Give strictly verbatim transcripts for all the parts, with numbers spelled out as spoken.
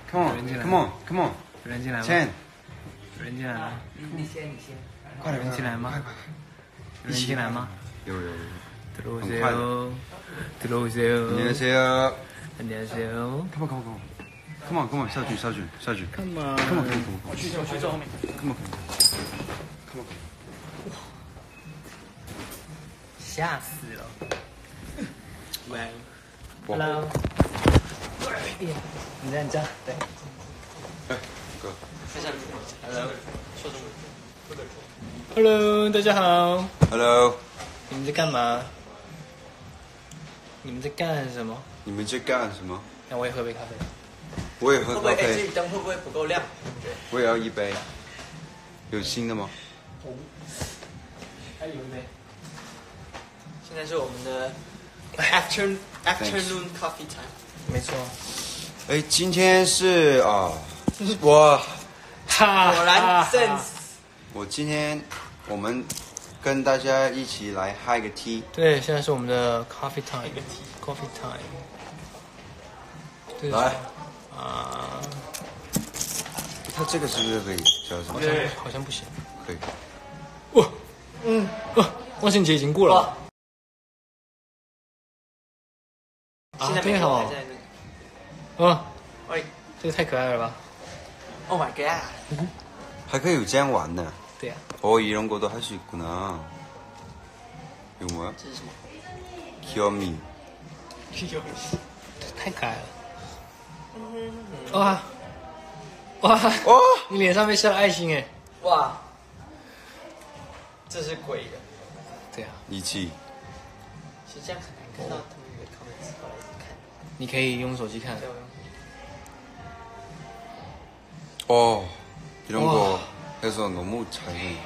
Come on，Come on，Come on， 有人进来吗？ Chen， 有人进来吗？ 你先，你先。 快点有人进来吗？有人进来吗？ 有有有。 들어오세요. 들어오세요. 안녕하세요. 안녕하세요. Come on, come on, come on. Come on, come on, 下去下去下去 Come on. Come on, come on, come on. 我去，我去坐后面。 Come on, come on. 吓死了。喂。 哇 Hello。你在你这，对。 哎，哥。 在下面。Hello。说中文。Hello， 大家好。 Hello。 你们在干嘛？你们在干什么？ 你们在干什么？ 那我也喝杯咖啡。 我也喝咖会不会？哎，这啡。 里灯会不会不够亮？ 我也要一杯。有新的吗？ 红。还有一杯。 现在是我们的 afternoon afternoon coffee time。 没错。 哎，今天是啊，我哈， 果然 sense。 我今天我们跟大家一起来嗨个 tea。 对，现在是我们的 coffee time。coffee time。 来。 啊。 它这个是不是可以叫什么？ 好像好像不行。 可以。 哇，嗯，哇，万圣节已经过了。 现在对哦。啊， 喂， 这个太可爱了吧 ！Oh my god！ 还可以有这样玩的。 对呀。 어 이런 것도 할 수 있구나. 이거 뭐야? 这是什么？ 귀요미. 太可爱了。哇哇哇！ 你脸上被射了爱心哎。 哇！这是鬼的。 对啊。 一起。 其实这样很难看到他们的 comments， 后来看。 你可以用手机看。 어 이런 거 해서 너무 잘.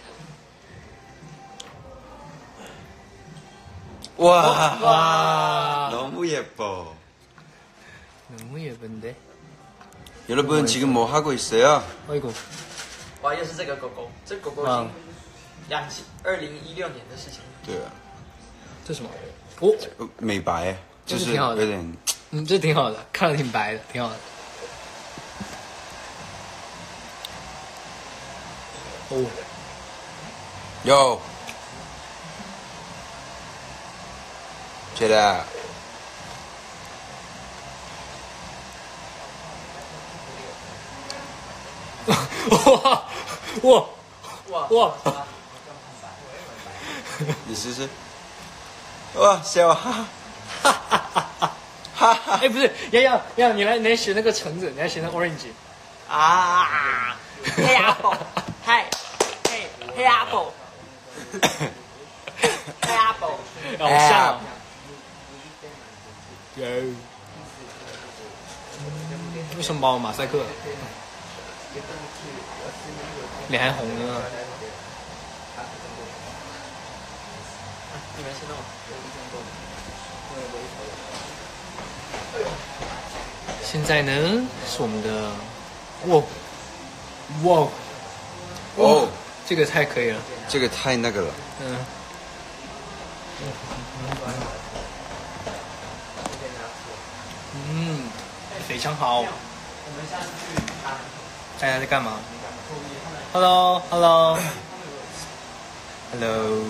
와, 와, 너무 예뻐. 너무 예쁜데. 여러분 지금 뭐 하고 있어요? 어이구. 哇，又是这个狗狗，这狗狗已经养起二零一六年的事情。 对啊。 这什么？哦， 美白，就是有点。 嗯，这挺好的，看着挺白的，挺好的。哦。 有。起来。 哇哇哇哇！ 你试试。哇，笑哈哈哈哈哈哈！ 哎，不是，洋洋洋，你来，你来学那个橙子，你来学那 orange。 啊！黑 apple， 嗨，嘿，黑 apple， 黑 apple， 好像。有。为什么把我马赛克？脸还红呢。 你们先弄。 现在呢是我们的，哇哇哦， 这个太可以了， 这个太那个了。 嗯。嗯，非常好。大家在干嘛 ？Hello Hello Hello。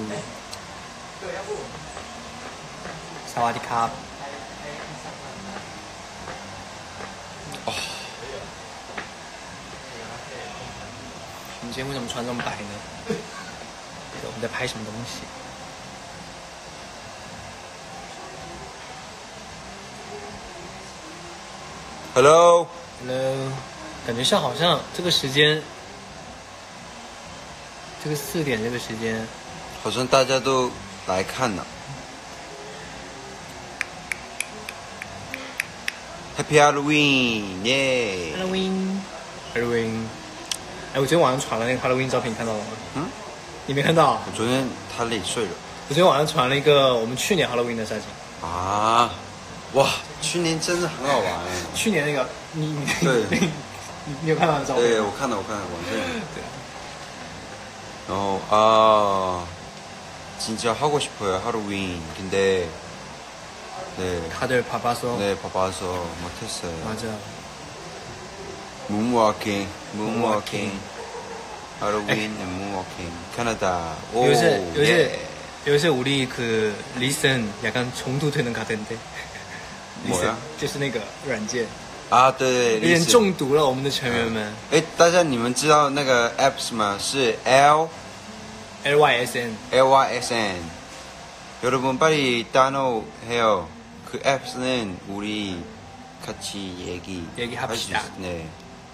萨瓦迪卡。哦。我们今天为什么穿这么白呢？我们在拍什么东西？ Hello， Hello， 感觉上好像这个时间，这个四点这个时间， 好像大家都来看了。Happy Halloween， 耶 ！Halloween，Halloween。哎，我昨天晚上传了那个 Halloween 照片，你看到了吗？嗯。你没看到？ 我昨天他累睡了。 我昨天晚上传了一个我们去年 Halloween 的事情。 啊。 哇，去年真的很好玩哎！ 去年那个，你你对， 你你有看到的照片？ 对，我看到，我看到，网上。对。然后啊， 진짜 하고 싶어요 할로윈. 근데 네. 다들 바빠서. 네, 바빠서 못했어요. 맞아. moonwalking, moonwalking, Halloween and moonwalking, 캐나다. 오, 요새 요새 예. 요새 우리 그 listen 약간 중독되는 가던데. 뭐야? 就是那个软件， 啊，对， 有点 listen 中毒了我们的成员们。 哎，大家你们知道那个 apps 吗？是 L L Y S N L Y S N. 여러분 빨리 다운로드해요. 그 앱은 우리 같이 얘기 얘기합시다. 할수 있- 네.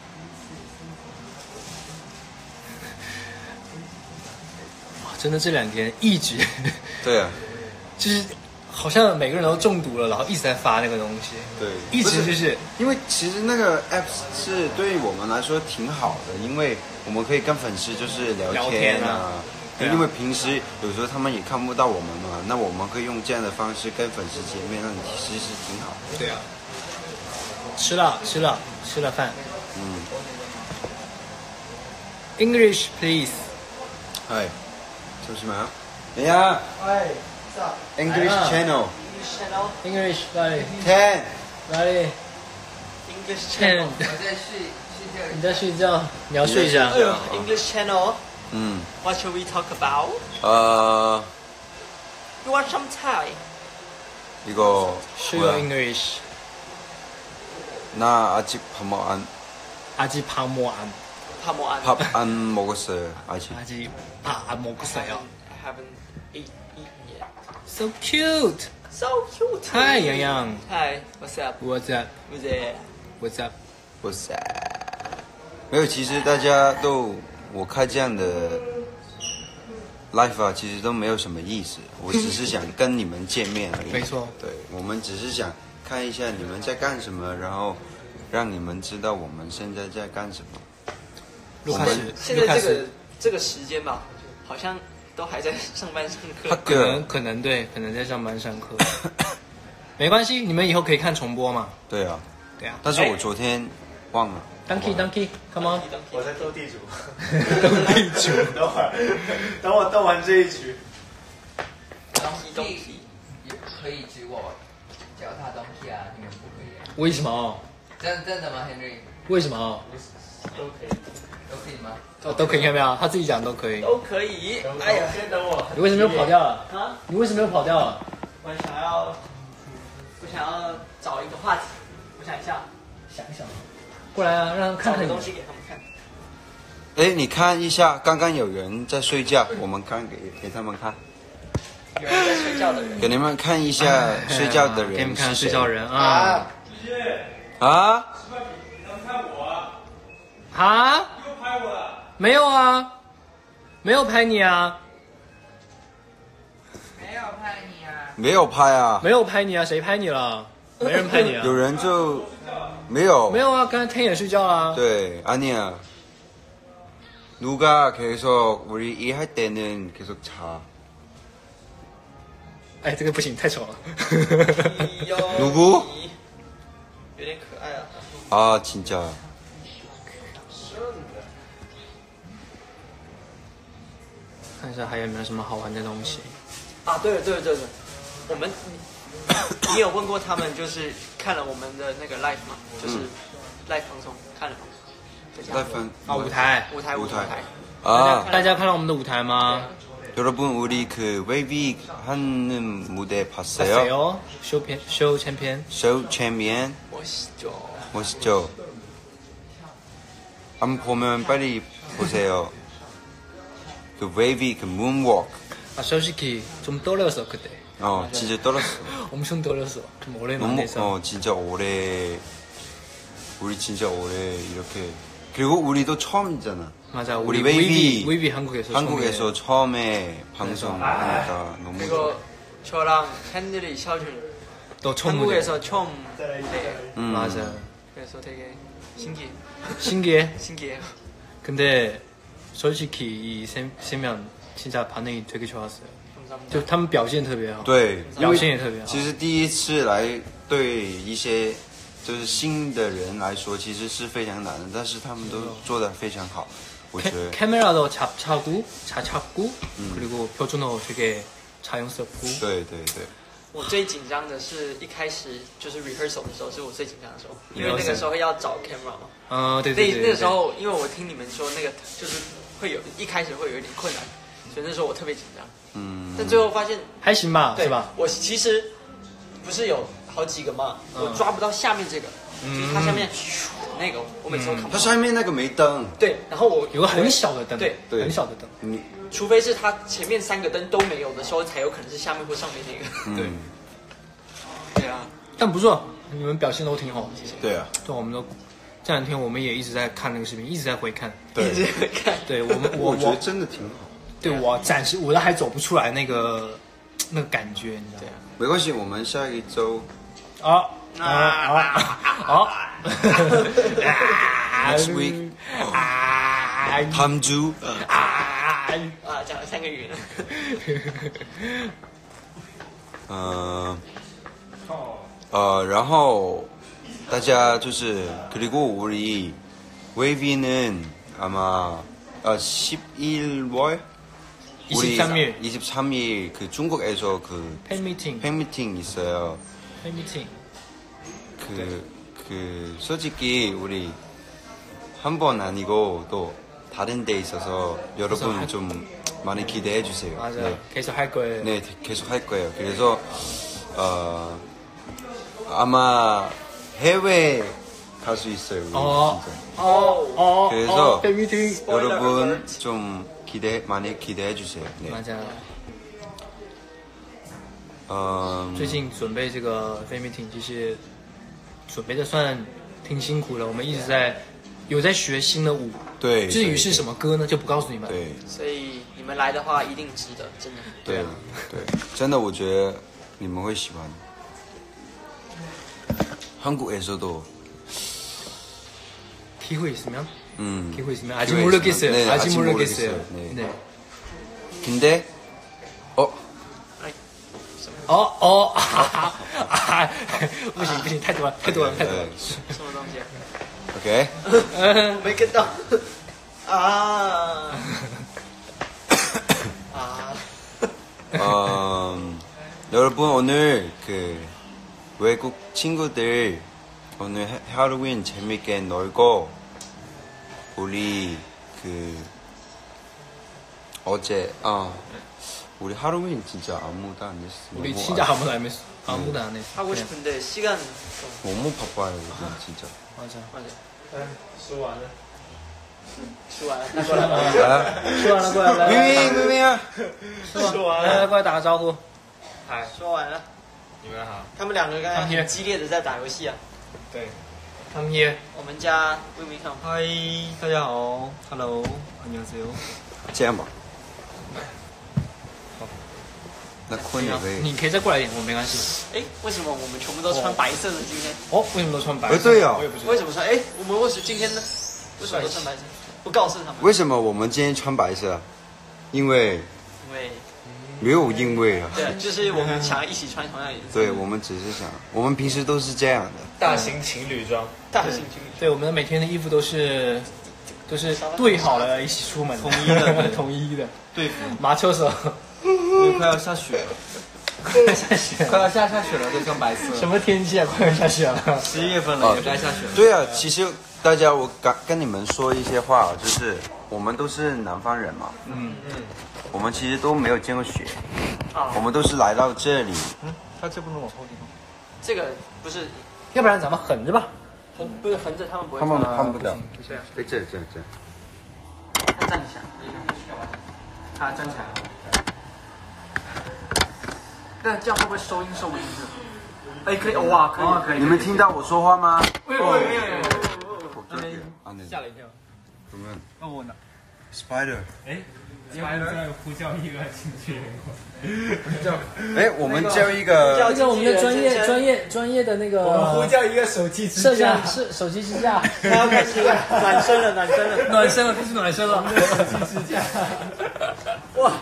哇真的这两天一直对啊， 就是好像每个人都中毒了，然后一直在发那个东西， 对， 一直就是因为其实那个 apps 是对于我们来说挺好的，因为我们可以跟粉丝就是聊聊天天啊对啊因为平时有时候他们也看不到我们嘛，那我们可以用这样的方式跟粉丝见面，那其实是挺好的。 对啊，吃了吃了吃了饭嗯， ，English please， 哎，做什么？哎呀哎，What's ，English 哎呀 channel English channel? English 哪里 ten。 哪里 English ？Ten， channel. 你在睡觉，你要睡一下哎。呦，English channel. 嗯， What shall we talk about? 呃， You want some Thai? 이거 Show 뭐야? your English， 나 아직 밥 먹- 안, 아직밥못안 Come on. 밥 안 먹었어요. 아직. 아직밥안먹었어요 I haven't eat, eaten yet. So cute. So cute. Hi，洋洋 Hi, what's up? ，What's up? Who's there? What's up? 不是，没有。其实大家都我开这样的 live 啊，其实都没有什么意思。我只是想跟你们见面而已。 没错对，我们只是想看一下你们在干什么，然后让你们知道我们现在在干什么。 卢卡斯， 现卢卡斯在这个，这个时间吧，好像都还在上班上课。 可能可能对，可能在上班上课，没关系，你们以后可以看重播嘛。 对啊， 对啊但是我昨天忘了。 ，Donkey Donkey，Come on， 我在斗地主， 斗地主， 等会儿，等我斗完这一局， 东西东西， 也可以指我脚踏东西啊，你们不可以啊？ 为什么？ 真真的吗，Henry？ 为什么？ 都可以。 都可以吗？ 哦，都可以，看到没有？他自己讲都可以。 都可以。哎呀， 先等我。 你为什么又跑掉了？ 啊！ 你为什么又跑掉了？ 我想要，我想要找一个话题，我想一下， 想一想，过来啊，让他看看你找个东。西给他们看。 哎，你看一下，刚刚有人在睡觉，我们看给给他们看， 有人在睡觉的人。 给你们看一下睡觉的人给你们看是谁睡觉人啊啊？ 啊！又拍我了？没有啊，没有拍你啊， 没有拍你啊！ 没有拍啊， 没有拍你啊，谁拍你了？没人拍你啊有。人就没有没有啊，刚才天也睡觉啦。 네, 아니야. 누가 계속 우리 일할 때는 계속 자. 哎，这个不行，太丑了。 누구 有点可爱啊。 아, 진짜. 看一下还有没有什么好玩的东西。 啊，对了对了对了，我们你有问过他们，就是看了我们的那个 live 吗？就是嗯 live 放送看了吗？在家 라이프 啊，舞台， 舞台舞舞台台。 아, 大家看到我们的舞台吗？ 여러분 우리 그 웨이비 하는 무대 在 봤어요? 谁哦？修片修千篇， 쇼 챔피언 我就 멋있죠? 안 보면 빨리 보세요. 그 웨이비 그 문워크. 아 솔직히 좀 떨렸어 그때. 어, 진짜 떨었어. 엄청 떨렸어. 좀 너무 오랜만에 해서. 어 진짜 오래 우리 진짜 오래 이렇게 그리고 우리도 처음이잖아. 맞아. 우리 우리 웨이비 웨이비 웨이비 한국에서 한국에서 처음에 처음에 방송하니까 너무 좋아. 그리고 저랑 헨리 샤준 또 처음 한국에서 처음 네. 네. 음. 맞아. 그래서 되게 신기해. 신기해. 신기해요. 근데 솔직히 이세명 진짜 반응이 되게 좋았어요. 감사합니다. 就他们表现特别好， 对， 表现也特别好。 其实第一次来对一些就是新的人来说，其实是非常难的，但是他们都做得非常好，我觉得。 카메라도 잡차고 잘 찾고 음. 그리고 표준어 되게 자연스럽고 对对对， 我最紧张的是一开始就是 rehearsal 的时候，是我最紧张的时候，因为那个时候要找 camera 嘛。 嗯，对对对。 那那个时候，因为我听你们说那个就是会有一开始会有一点困难，所以那时候我特别紧张。嗯。但最后发现还行吧，是吧？ 我其实不是有好几个嘛，我抓不到下面这个，就是它下面那个，我每次都看不到。 它下面那个没灯。 对，然后我有个很小的灯， 对， 很小的灯。 你除非是它前面三个灯都没有的时候，才有可能是下面或上面那个。 对。 对啊， 但不错，你们表现都挺好，谢谢。 对啊， 对，我们都这两天我们也一直在看那个视频，一直在回看， 一直在回看。 对我们， 我觉得真的挺好。 对我暂时我都还走不出来那个那个感觉，你知道吗？ 没关系，我们下一周啊啊啊好 ，next week 啊 ，Come to 啊啊，讲了三个语了。 呃呃，然后大家就是그리고우리 웨이비는 아마 어 십일월 이십삼 일 이십삼 일 그 중국에서 그 팬미팅 팬미팅 있어요. 팬미팅. 그, 그 솔직히 우리 한 번 아니고 또 다른 데 있어서 여러분 할... 좀 많이 기대해 주세요. 맞아요. 네. 계속 할 거예요. 네, 계속 할 거예요. 그래서 어, 아마 해외 갈 수 있어요. 우리 어, 진짜. 어, 어, 그래서 어, 팬미팅. 여러분 좀 기대 많이 기대해 주세요. 네. 맞아요. 嗯， 最近准备这个 fan meeting，其实准备的算挺辛苦的。我们一直在有在学新的舞， 对。 至于是什么歌呢，就不告诉你们。 对。 所以你们来的话，一定值得，真的。 对对，真的，我觉得你们会喜欢。한국에서도 기회 있으면? 음. 기회 있으면 아직 모르겠어요. 네, 아직, 아직 모르겠어요. 모르겠어요. 네. 네. 근데 어? 어, 어, 아, 아, 不行不行，太多了，太多了，太多了。 什么东西 OK 没跟到啊啊 음, 여러분 오늘 그 외국 친구들 오늘 하루윈 재밌게 놀고 우리 그 어제 아 우리 하루윈 진짜 아무도 안 했어. 우리 진짜 아무도 안 했어. 아무도 안 했어. 하고 싶은데 시간 너무 바빠요 요즘 진짜. 맞아. 맞아. 说完了， 说完了，那过来吧。 说完了，过来来。 明明明明啊！ 说完了，来过来打个招呼。 嗨，说完了。 你们好。 他们两个刚才很激烈的在打游戏啊。 对。他们也。 我们家魏明康。 嗨，大家好 ，Hello， 안녕하세요。 这样吧。 好。 那坤也可以。 你可以再过来一点，我没关系。 哎，为什么我们全部都穿白色的今天？ 哦，为什么都穿白色？对呀。 我也不知道。 为什么穿？哎，我们为什么今天呢？为什么都穿白色？不告诉他们。 为什么我们今天穿白色？因为。 因为。 没有因为啊。 对，就是我们想要一起穿同样颜色。 对，我们只是想，我们平时都是这样的。 大型情侣装。 大型情侣。 对，我们的每天的衣服都是都是对好了一起出门， 统一的， 统一的。 对付。 马秋手。 因为快要下雪了。 快要下雪， 快要下下雪了，都穿白色。 什么天气啊？快要下雪了。 十一月份了，也该下雪了。 对啊，其实大家我跟跟你们说一些话，就是我们都是南方人嘛， 嗯嗯， 我们其实都没有见过雪， 啊， 我们都是来到这里。 嗯，他这不能往后地方。 这个不是， 要不然咱们横着吧。 横不是横着，他们不会。 他们看不到。 对啊， 对，这这这。 他站起来，他站起来。那这样会不会收音收不进去？哎，可以，哇，可以，可以。 你们听到我说话吗？ 没有，没有，没有。 吓了一跳。 怎么？ 那我呢 ？Spider。 哎，要不再呼叫一个进去？ 哎，我们叫一个。 这个我们的专业、专业、专业的那个。 我们呼叫一个手机支架。 摄像是手机支架。 他要开始暖身了，暖身了， 暖身了，开始暖身了。 手机支架。 哇！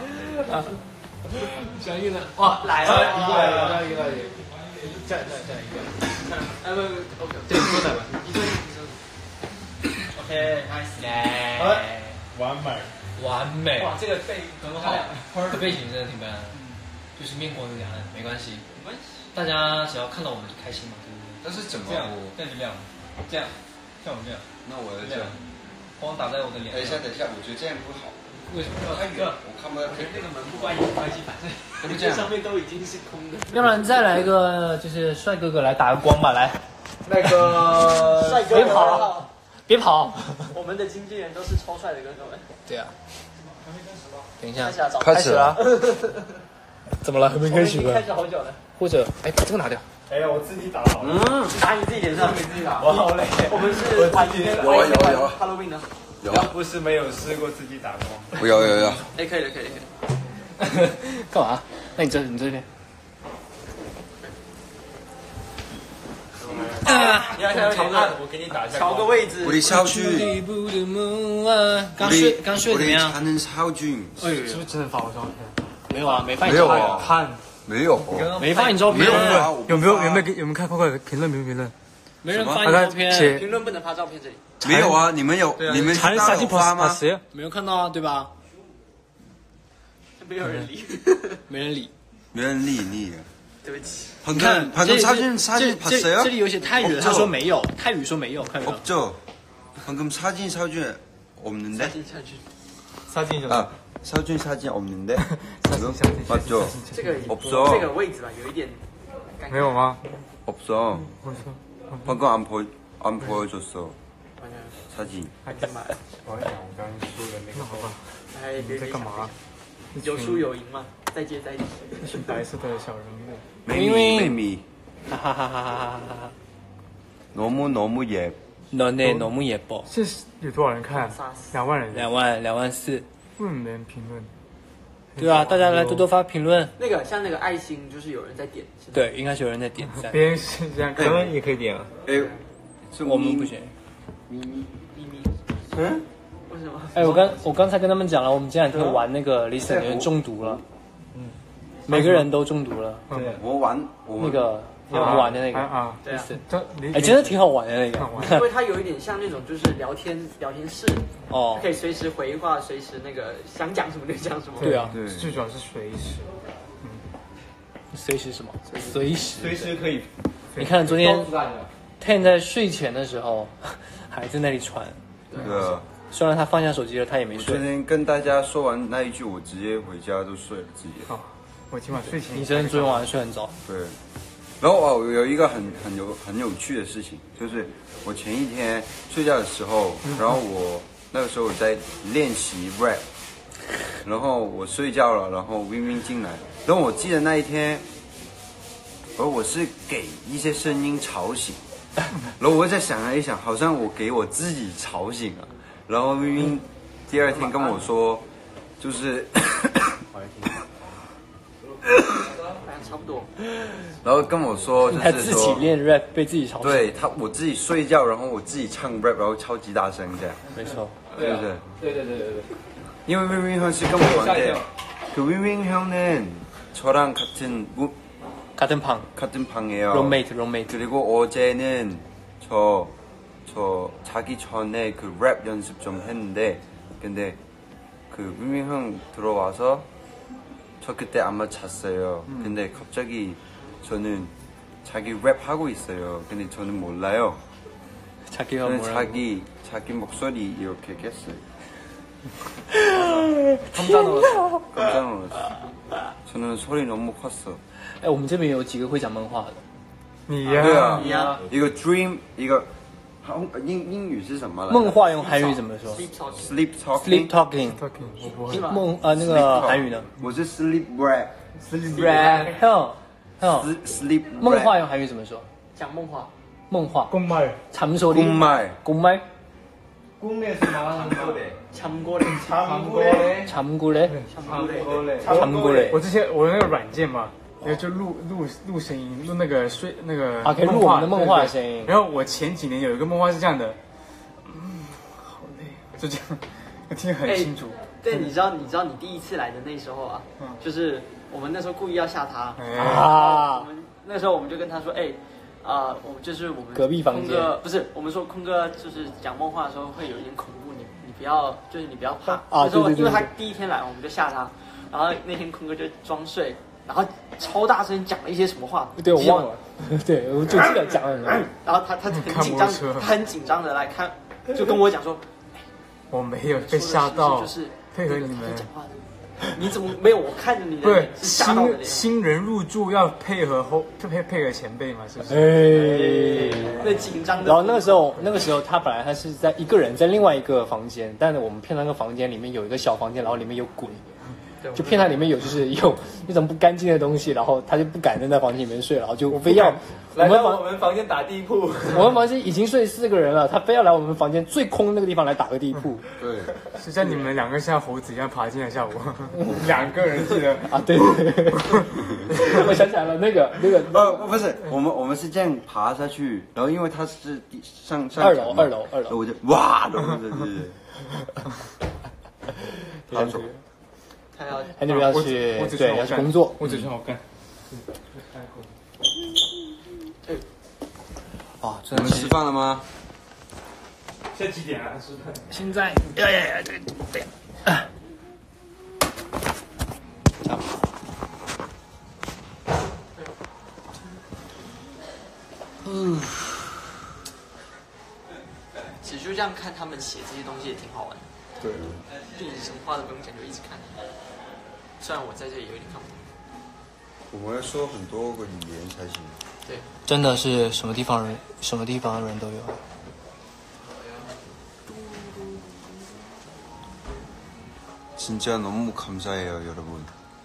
专业的哇， 来了， 一个来了，一个来了，这样这样这样一个。 哎不不 ，OK， 对，你坐哪吧？ 你坐，你坐。OK，nice， 耶， 完美， 完美。 哇，这个背很好， 这背景真的挺漂亮的，就是面光着两岸，没关系。 大家只要看到我们就开心嘛，对不对？ 但是怎么这样我？ 这样就亮了，这样，像我这样， 那我要这这样样。， 光打在我的脸等一下， 上。 等一下，我觉得这样不好， 为什么？ 太远，我看不到。 那个门不关也没关系，反正要不这样上面都已经是空的。 要不然再来一个，就是帅哥哥来打个光吧，来， 那个帅哥别跑，别跑。 我们的经纪人都是超帅的歌手们。 对啊。等一下开始了，早开始了。 怎么了？还没开始吧我们已经开？始好久了。 或者，哎，把这个拿掉。 哎呀，我自己打好了。 嗯， 打你自己脸上，你自己打。 我好累。 我们是我自己有啊有啊有啊 Halloween 呢？ 有要不是没有试过自己打光， 不要要要。 哎，可以了，可以了，可以了。 干嘛？那你这你这边。啊！ 你要想调个， 我给你打一下。 调个位置。 우리 샤오준, 刚睡 우리 刚睡怎么 우리 样？ 자는 샤오준. 哎呦， 是不是真的发我照片？ 没有啊，没发你没有照片啊看， 没有， 没发你照片没有啊，我不有没有发有没有有没有看快快评论评评论？ 没人发什你照片， 写评论不能发照片，这里。 没有啊？你们有你们才杀进有发 post 吗？ 谁？ 没有看到啊，对吧？ 没有人理。 没人理。 没人理你。 对不起。 방금 방금 사진 사진 这 봤어요? 这里有写泰语的， 없죠 他说没有，泰语说没有，看到没有？ 없죠. 방금 사진 사진 없는데? 进下去。 杀进什么？ 아 사진 사진 없는데? 지금 사진, 맞죠? 这个 없어. 这个位置吧，有一点尴尬。 没有吗？ 없어. 我说， 방금 안 보 안 보여줬어. 사진. 还干嘛？我在想我刚刚说的那个。那好吧， 哎，别你在干嘛？ 有输有赢嘛，再接再厉。 一群白色的小人物。 매미 매미. 哈哈哈哈哈哈哈！ 너무 너무 예. 너네 너무 예뻐。 这是有多少人看？两万人。 两万两万四。 为什么没人评论？ 对啊，大家来多多发评论。 那个像那个爱心，就是有人在点。 对，应该是有人在点赞。 别人是这样，可能也可以点啊。 哎， 我们不行。 咪咪咪咪。 嗯？ 为什么？ 哎，我刚我刚才跟他们讲了，我们这两天玩那个 Listen 有人中毒了。嗯。每个人都中毒了。 对。 我玩我那个我们玩的那个啊， 对啊。 哎，真的挺好玩的那个。 因为它有一点像那种就是聊天聊天室。 哦。 可以随时回话，随时那个想讲什么就讲什么。 对啊。 对。最主要是随时。 嗯。随时什么？随时。 随时可以。 你看昨天 Ten 在睡前的时候还在那里传。 对啊。 虽然他放下手机了，他也没睡。 昨天跟大家说完那一句，我直接回家就睡了自己。 好，我今晚睡前。 你真的昨天晚上睡很早。 对。然后哦，有一个很很有很有趣的事情，就是我前一天睡觉的时候，然后我那个时候我在练习 rap， 然后我睡觉了，然后 Win Win 进来，然后我记得那一天，而我是给一些声音吵醒，然后我在想了一想，好像我给我自己吵醒了，然后 Win Win 第二天跟我说，就是。 差不多。 然后跟我说，就是他自己练 rap 被自己吵醒。 对他，我自己睡觉，然后我自己唱 rap， 然后超级大声这样。 没错， 对不对？ 对对对对对。 因为 Win Win 형是跟我玩的，그 Win Win 형은 저랑 같은 무, 같은 방, 같은 방이에요. 룸메이트, 룸메이트. 그리고 어제는 저, 저 자기 전에 그 랩 연습 좀 했는데, 근데 그 Win Win 형 들어와서 저 그때 아마 잤어요. 음. 근데 갑자기 저는 자기 랩 하고 있어요. 근데 저는 몰라요. 자기가 저는 뭐라고? 자기 자기 목소리 이렇게 깼어요. 깜짝 놀랐어. 깜짝 놀랐어. 저는 소리 너무 컸어. 哎，我们这边有几个会讲漫画的。 你呀， 对啊， 你呀， 一个 dream， 一个英英语是什么来着？ 梦话用韩语怎么说 ？Sleep talk。 ？Sleep talking。 talking，我不会。 梦呃那个韩语呢？ 我是 sleep rap。sleep rap。还有还有 sleep。 梦话用韩语怎么说？ 讲梦话。 梦话。 公麦。 잠소리。 公麦。 公麦。 꿈에서 말하는 거래. 참고래. 참고래. 참고래. 참고래. 참고래. 我之前我那个软件嘛，然后就录录录声音，录那个睡那个啊，可以录我们的梦话的声音。 然后我前几年有一个梦话是这样的，嗯，好累，就这样，我听得很清楚。 对，你知道你知道你第一次来的那时候啊，就是我们那时候故意要吓他啊，我们那时候我们就跟他说，哎。啊、呃，我们就是我们隔壁房间， 空哥不是我们说空哥就是讲梦话的时候会有一点恐怖，你你不要就是你不要怕啊，对对对， 因为他第一天来我们就吓他，然后那天空哥就装睡， 然后超大声讲了一些什么话， 对我忘了，对我就记得讲了。 然后他他很紧张，他很紧张的来看，就跟我讲说， 我没有被吓到， 就是配合你们讲话的。你怎么没有？我看着你的不脸是是吓到的脸。 新新人入住要配合后配配合前辈嘛，是不是？ 哎， 那紧张的。 然后那个时候，那个时候他本来他是在一个人在另外一个房间，但是我们骗那个房间里面有一个小房间，然后里面有鬼。就骗他里面有就是有一种不干净的东西，然后他就不敢在那房间里面睡，然后就非要来到我们房间打地铺。 我们房间已经睡四个人了，他非要来我们房间最空那个地方来打个地铺。 对， 是像你们两个像猴子一样爬进来吓我，两个人记得啊，对对对，我想起来了，那个那个呃不是，我们我们是这样爬下去，然后因为他是第上上二楼二楼二楼， 我就哇，对对对对，好走。 他要 Henry 要去对要去工作， 我只是好干。 哇， 我们吃饭了吗？ 现在几点啊？吃饭？ 现在呀呀呀，对对啊，差不多。 嗯，其实就这样看他们写这些东西也挺好玩的。 对， 历史神话都不用讲，就一直看。虽然我在这里有点看不懂。 我们要说很多个语言才行。 对， 真的是什么地方人，什么地方的人都有。 진짜 너무 감사해요, 여러분.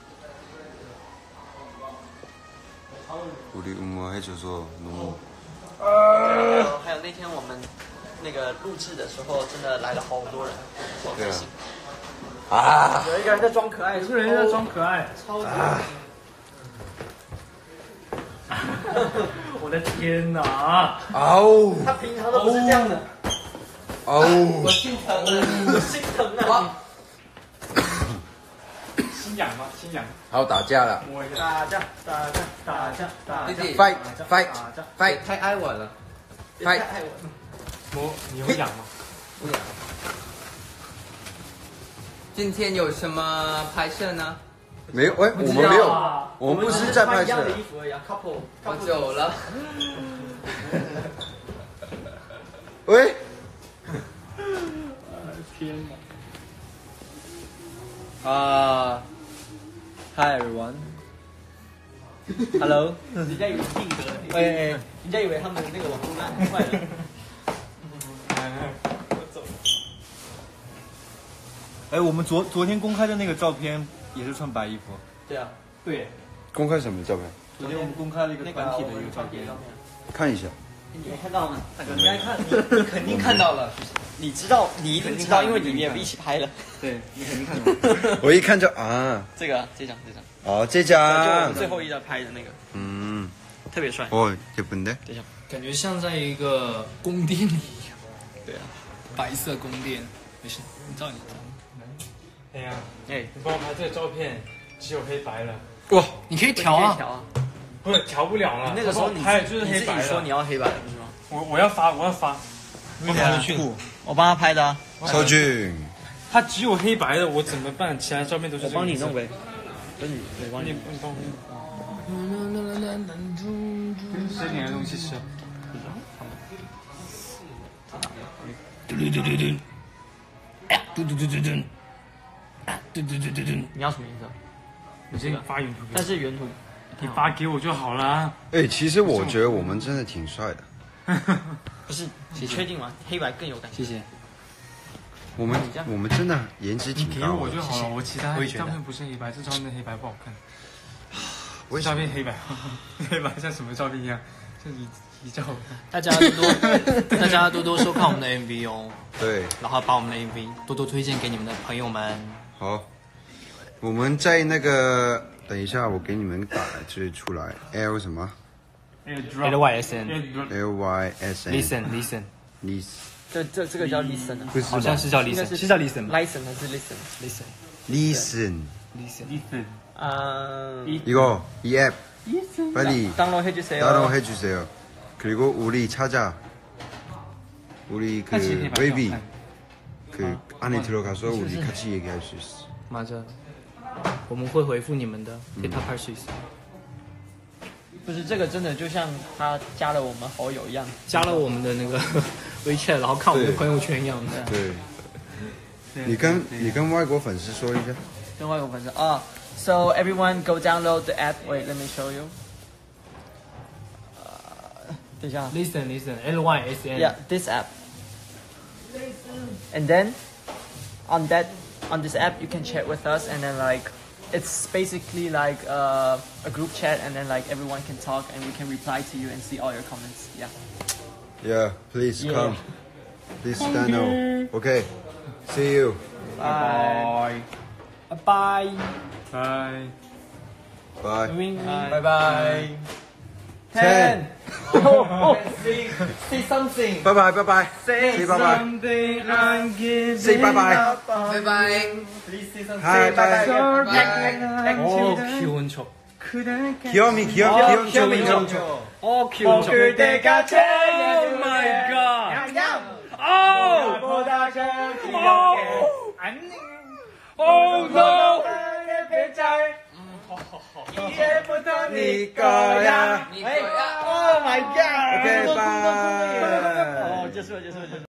우리 응원해줘서 너무. 还有那天我们那个录制的时候，真的来了好多人，好开心。 啊！ 有一个人在装可爱， 有个人在装可爱， 超级。 我的天哪！ 嗷！ 他平常都不是这样的。 嗷！ 我心疼啊！我心疼啊！ 心痒吗？心痒。 好，打架了。 打架，打架，打架，打架。 Fight, fight, fight！ 太爱我了。 太爱我了。 我，你会痒吗？ 不痒。今天有什么拍摄呢？ 没有，哎，我们没有，我们不是在拍摄。 一样的衣服而已 ，couple。 我走了。 喂。 天哪！啊。 Hi everyone. Hello. 人家以为定格了， 哎哎， 人家以为他们那个网络烂坏了。 我走。哎，我们昨昨天公开的那个照片也是穿白衣服。 对啊， 对。 公开什么照片？ 昨天我们公开了一个团体的一个照片。 看一下。 你没看到吗？ 你应该看，你你肯定看到了。你知道，你一定知道，因为你们也一起拍了。 对，你肯定看到。 我一看就啊。 这个，这张，这张。 哦，这张。 就我们最后一张拍的那个。嗯。特别帅。 哦，예쁜데？ 这张。 感觉像在一个宫殿里一样。对啊，白色宫殿。没事，你照你照。 哎呀， 哎， 你帮我拍这个照片，只有黑白了。 哇，你可以调啊。 调啊。 不是调不了了。 那个时候你拍就是黑白的。 你说你要黑白的是吗？ 我我要发，我要发。 我帮他我帮他拍的啊。 超俊。 他只有黑白的，我怎么办？其他照片都是。 我帮你弄呗。不是你，我帮你。 你帮我。吃点东西吃。 嘟嘟嘟嘟嘟。哎呀，嘟嘟嘟嘟嘟。啊，嘟嘟嘟嘟嘟。你要什么颜色？ 我先发原图。 但是原图。 你发给我就好了。 哎，其实我觉得我们真的挺帅的。 不是，你确定吗？黑白更有感觉。 谢谢。 我们我们真的颜值挺高的。 给我就好了，我其他照片不是黑白，这照片黑白不好看。我照片黑白，黑白像什么照片一样，像一一照。 大家多多，大家多多收看我们的 M V 哦。 对。 然后把我们的 M V 多多推荐给你们的朋友们。 好，我们在那个。 等一下，我给你们打字出来 ，L 什么 ？L Y S N。L Y S N。 Listen listen listen。 这这这个叫 listen 啊？ 不是， 好像是叫 listen， 是叫 listen 吗 ？listen 还是 listen？listen listen listen listen。 아 이거 이 앱 빨리 다운로드 해주세요. 다운로드 해주세요. 그리고 우리 찾아 우리 그 웨이비 그 안에 들어가서 우리 같이 얘기할 수 있어. 맞아. 我们会回复你们的 data parses。 不是这个真的就像他加了我们好友一样， 加了我们的那个WeChat，然后看我们的朋友圈一样的。 对，你跟你跟外国粉丝说一下。 跟外国粉丝啊 ，So everyone go download the app. Wait, let me show you. 呃，等一下。 Listen, listen, L Y S N. Yeah, this app. And then on that on this app you can chat with us, and then like it's basically like uh, a group chat, and then like everyone can talk and we can reply to you and see all your comments. Yeah. Yeah, please Yeah. come. Please stand up. Okay. See you. Bye. Bye. Bye. Bye. Bye bye. Ten. Oh, oh. Say, say something. Bye bye. Bye bye. Say Say bye bye. something. I'm giving Say bye bye. up on Bye bye. you. Please say something. Hi, Say bye bye. bye. Bye. 어 귀여운 척. 귀여미 귀여미 어, 귀여미 귀여미 귀여미 척. 어 귀여운 척. 그대가 제일 Oh my god. Oh. 보다 더 귀엽게. Oh no. 이제부터 네 거야. 네 거야. Oh my god.